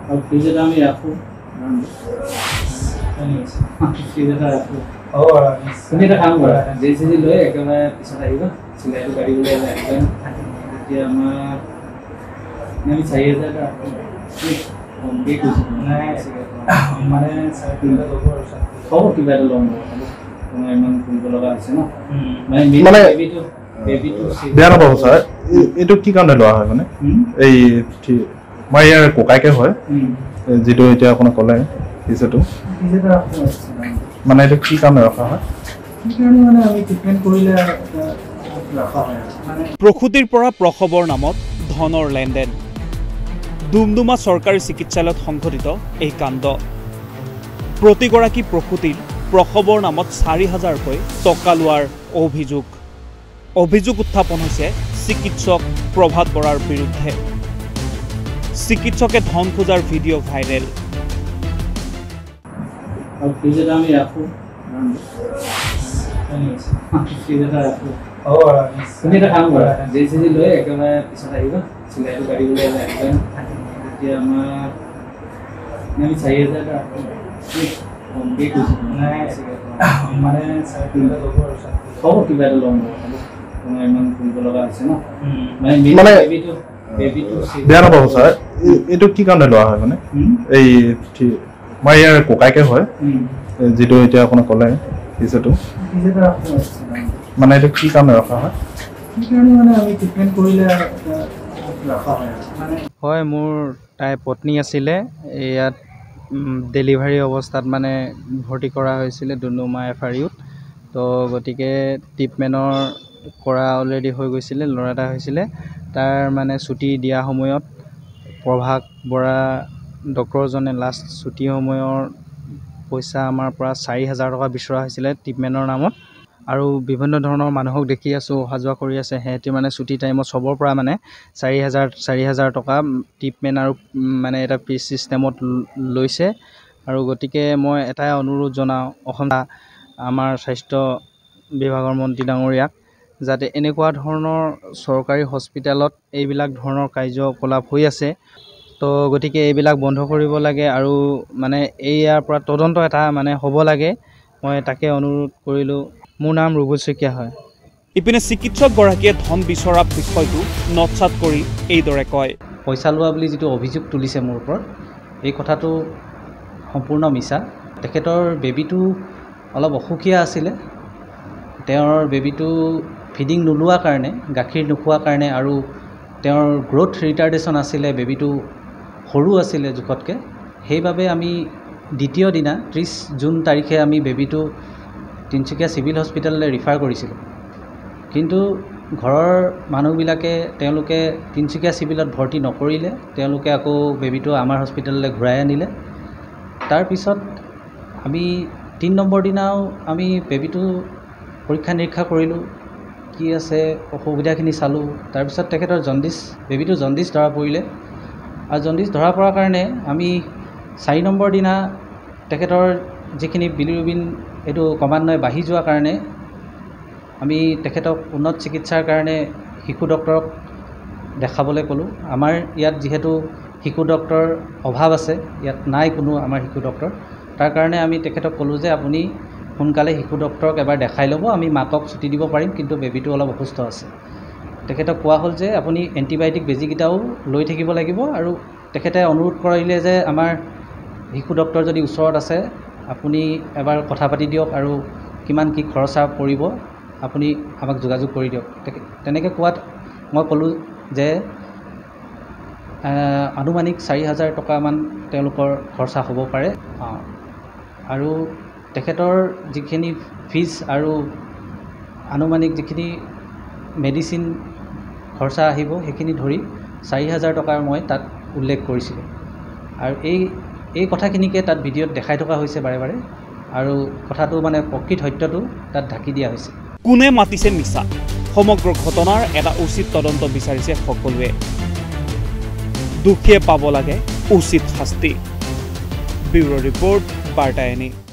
और फ्रिज আমি রাখো ফ্রিজে রাখো তুমি এটা কাম কৰা জেসি লৈ একেবাৰে পিছত আহিবা চিলাইটো গাড়ী লৈ একদম এতিয়া আমাৰ আমি 4000 টাকা কমকে কৈছো মানে চাইকেলটা ল'ব আৰু সব কিবা এটা ল'ম মই ইমান কৰিব লগা আছে ন মানে বেবিটো বেয়া নাপাব ছাৰ এইটো কি কাৰণে লোৱা হয় মানে এই মই ইয়াৰ কোকাইকে হয় যেটো এতিয়া আপোনাক ক'লে পিছটো মানে এইটো কি কাৰণে ৰখা হয় মানে আমি ট্ৰিটমেন্ট কৰিলে ৰখা হয় মানে প্ৰসূতিৰ পৰা প্ৰসৱৰ নামত ধনৰ লেনদেন ডুমডুমা চৰকাৰী চিকিৎসালয়ত সংঘটিত এই কাণ্ড প্ৰতিগৰাকী প্ৰসূতিৰ প্ৰসৱৰ নামত 4000 কৈ টকা লোৱাৰ অভিযোগ উত্থাপন হৈছে চিকিৎসক প্ৰভাত বৰাৰ বিৰুদ্ধে চিকিৎসকে ধন খোজাৰ ভিডিঅ' ভাইৰেল और फ्रिज আমি রাখো ফ্রিজে রাখো তুমি এটা কাম কৰা জেসি লৈ একেবাৰে পিছত আহিবা চিলাইটো গাড়ী লৈ একদম এতিয়া আমাৰ আমি 4000 টাকা কমকে কৈছো মানে চাইকেলটা ল'ব আৰু সব কিবা এটা ল'ম মই ইমান কৰিব লগা আছে ন মানে বেবিটো বেয়া নাপাব ছাৰ এইটো কি কাৰণে লোৱা হয় মানে এই মই ইয়াৰ কোকাইকে হয় যেটো এতিয়া আপোনাক ক'লে পিছটো মানে এইটো কি কাৰণে ৰখা হয় মানে আমি ট্ৰিটমেন্ট কৰিলে ৰখা হয় মানে হয় মোৰ তাই পত্নী আছিলে ইয়াত ডেলিভাৰী অৱস্থাত মানে ভৰ্তি কৰা হৈছিলে ডুমডুমা এফআৰইউত তো গতিকে ট্ৰিটমেণ্টৰ কৰা অলৰেডি হৈ গৈছিলে ল'ৰা এটা হৈছিলে তাৰ মানে ছুটি দিয়া সময়ত প্ৰভাত বৰা ডক্টৰজনে লাষ্ট ছুটি সময়ৰ পইচা আমাৰ পৰা 4000 টকা বিচৰা হৈছিলে ট্ৰিটমেণ্টৰ নামত আৰু বিভিন্ন ধৰণৰ মানুহক দেখি আছোঁ অহা যোৱা কৰি আছে সিহঁতি মানে ছুটি টাইমত চবৰ পৰা মানে 4000 টকা ট্ৰিটমেণ্ট আৰু মানে এটা ফিজ চিষ্টেমত লৈছে আৰু গতিকে মই এটাই অনুৰোধ জনাওঁ অসম আমাৰ স্বাস্থ্য বিভাগৰ মন্ত্ৰী ডাঙৰীয়াক যাতে এনেকুৱা ধৰণৰ চৰকাৰী হস্পিটেলত এইবিলাক ধৰণৰ কাৰ্যকলাপ হৈ আছে তো গতিকে এইবিলাক বন্ধ কৰিব লাগে আৰু মানে ইয়াৰ পৰা তদন্ত এটা মানে হ'ব লাগে মই তাকে অনুৰোধ কৰিলোঁ মোৰ নাম ৰুবুল শইকীয়া হয় ইপিনে চিকিৎসকগৰাকীয়ে ধন বিচৰা বিষয়টো নটচাট কৰি এইদৰে কয় পইচা লোৱা বুলি যিটো অভিযোগ তুলিছে মোৰ ওপৰত এই কথাটো সম্পূৰ্ণ মিছা তেখেতৰ বেবিটো অলপ অসুখীয়া আছিলে তেওঁৰ বেবিটো ফিডিং নোলোৱাৰ কাৰণে গাখীৰ নোখোৱাৰ কাৰণে আৰু তেওঁৰ গ্ৰোথ ৰিটাৰ্ডেশ্যন আছিলে বেবিটো সৰু আছিলে জোখতকৈ সেইবাবে আমি দ্বিতীয় দিনা 30 জুন তাৰিখে আমি বেবিটো তিনিচুকীয়া চিভিল হস্পিটেললৈ ৰিফাৰ কৰিছিলোঁ কিন্তু ঘৰৰ মানুহবিলাকে তেওঁলোকে তিনিচুকীয়া চিভিলত ভৰ্তি নকৰিলে তেওঁলোকে আকৌ বেবিটো আমাৰ হস্পিটেললৈ ঘূৰাই আনিলে তাৰপিছত আমি 3 নম্বৰ দিনাও আমি বেবিটো পৰীক্ষা নিৰীক্ষা কৰিলোঁ কি আছে অসুবিধাখিনি চালোঁ তাৰপিছত তেখেতৰ বেবিটো জণ্ডিছ ধৰা পৰিলে আৰু জণ্ডিছ ধৰা পৰাৰ কাৰণে আমি 4 নম্বৰ দিনা তেখেতৰ যিখিনি বিলিৰুবিন এইটো ক্ৰমান্বয়ে বাঢ়ি যোৱাৰ কাৰণে আমি তেখেতক উন্নত চিকিৎসাৰ কাৰণে শিশু ডক্টৰক দেখাবলৈ ক'লোঁ আমাৰ ইয়াত যিহেতু শিশু ডক্টৰ অভাৱ আছে ইয়াত নাই কোনো আমাৰ শিশু ডক্টৰ তাৰ কাৰণে আমি তেখেতক ক'লোঁ যে আপুনি সোনকালে শিশু ডক্টৰক এবাৰ দেখাই ল'ব আমি মাকক ছুটি দিব পাৰিম কিন্তু বেবিটো অলপ অসুস্থ আছে তেখেতক কোৱা হ'ল যে আপুনি এণ্টিবায়'টিক বেজীকেইটাও লৈ থাকিব লাগিব আৰু তেখেতে অনুৰোধ কৰিলে যে আমাৰ শিশু ডক্টৰ যদি ওচৰত আছে আপুনি এবাৰ কথা পাতি দিয়ক আৰু কিমান কি খৰচা পৰিব আপুনি আমাক যোগাযোগ কৰি দিয়ক তেনেকৈ কোৱাত মই ক'লোঁ যে আনুমানিক 4000 টকামান তেওঁলোকৰ খৰচা হ'ব পাৰে আৰু তেখেতৰ যিখিনি ফিজ আৰু আনুমানিক যিখিনি মেডিচিন খৰচা আহিব সেইখিনি ধৰি 4000 টকাৰ মই তাত উল্লেখ কৰিছিলোঁ আৰু এই কথাখিনিকে তাত ভিডিঅ'ত দেখাই থকা হৈছে বাৰে বাৰে আৰু কথাটো মানে প্ৰকৃত সত্যটো তাত ঢাকি দিয়া হৈছে কোনে মাতিছে মিছা সমগ্ৰ ঘটনাৰ এটা উচিত তদন্ত বিচাৰিছে সকলোৱে দুখীয়ে পাব লাগে উচিত শাস্তি ব্যুৰো ৰিপৰ্ট বাৰ্তা এনি